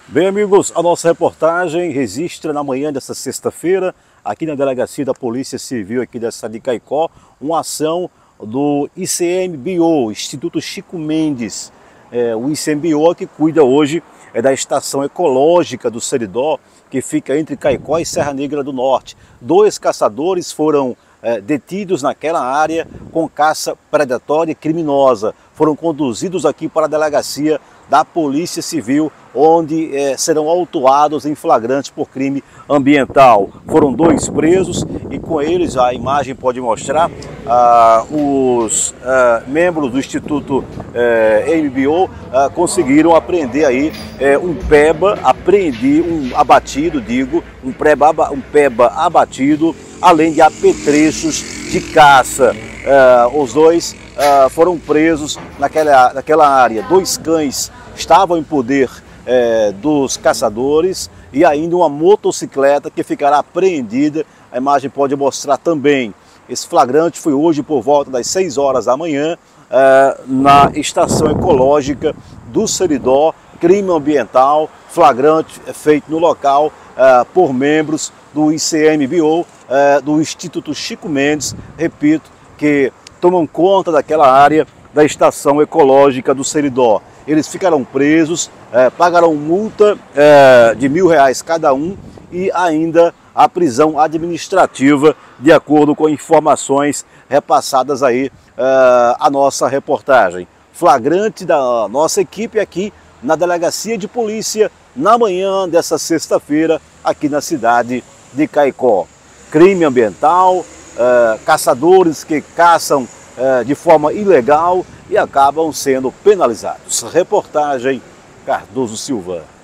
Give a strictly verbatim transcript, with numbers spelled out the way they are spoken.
Bem, amigos, a nossa reportagem registra na manhã dessa sexta-feira, aqui na Delegacia da Polícia Civil aqui da cidade de Caicó, uma ação do I C M B O, Instituto Chico Mendes. É, o I C M B O que cuida hoje é da estação ecológica do Seridó, que fica entre Caicó e Serra Negra do Norte. Dois caçadores foram é, detidos naquela área com caça predatória e criminosa. Foram conduzidos aqui para a Delegacia da Polícia Civil, onde eh, serão autuados em flagrante por crime ambiental. Foram dois presos e com eles, a imagem pode mostrar, ah, os ah, membros do Instituto eh, M B O ah, conseguiram apreender aí eh, um peba, apreender um abatido, digo, um peba, um peba abatido, além de apetrechos de caça. Ah, os dois ah, foram presos naquela, naquela área. Dois cães estavam em poder é, dos caçadores e ainda uma motocicleta que ficará apreendida. A imagem pode mostrar também. Esse flagrante foi hoje por volta das seis horas da manhã é, na estação ecológica do Seridó. Crime ambiental, flagrante feito no local é, por membros do I C M B O, é, do Instituto Chico Mendes, repito, que tomam conta daquela área da estação ecológica do Seridó. Eles ficarão presos, eh, pagarão multa eh, de mil reais cada um e ainda a prisão administrativa, de acordo com informações repassadas aí eh, à nossa reportagem. Flagrante da nossa equipe aqui na Delegacia de Polícia na manhã dessa sexta-feira aqui na cidade de Caicó. Crime ambiental, eh, caçadores que caçam eh, de forma ilegal e acabam sendo penalizados. Reportagem Cardoso Silva.